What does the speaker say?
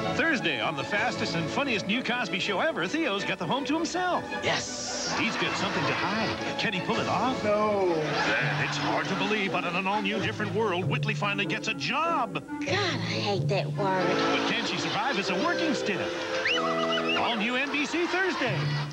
Thursday, on the fastest and funniest new Cosby show ever, Theo's got the home to himself. Yes. He's got something to hide. Can he pull it off? No. It's hard to believe, but in an all-new different world, Whitley finally gets a job. God, I hate that word. But can she survive as a working stiff? All new NBC Thursday.